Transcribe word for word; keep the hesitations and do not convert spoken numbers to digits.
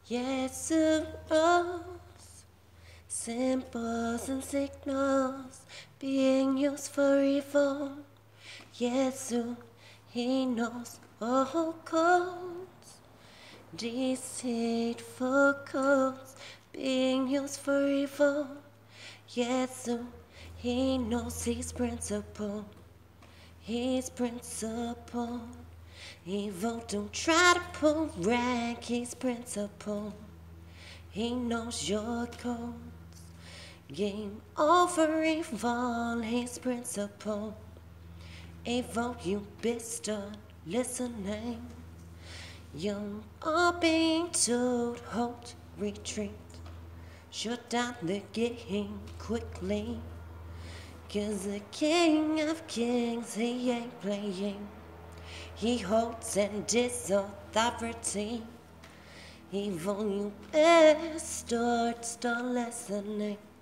Iesu knows symbols and signals being used for evil. Iesu, he knows all codes, deceitful codes being used for evil. Iesu, he knows his principle, his principle. Evil don't try to pull rank his principle. He knows your codes. Game over evil, his principle. Evil, you best start listening. You are being told, hold, retreat. Shut down the game quickly. Cause the King of Kings, he ain't playing. He holds and is authority. Evil, you best start, start listening.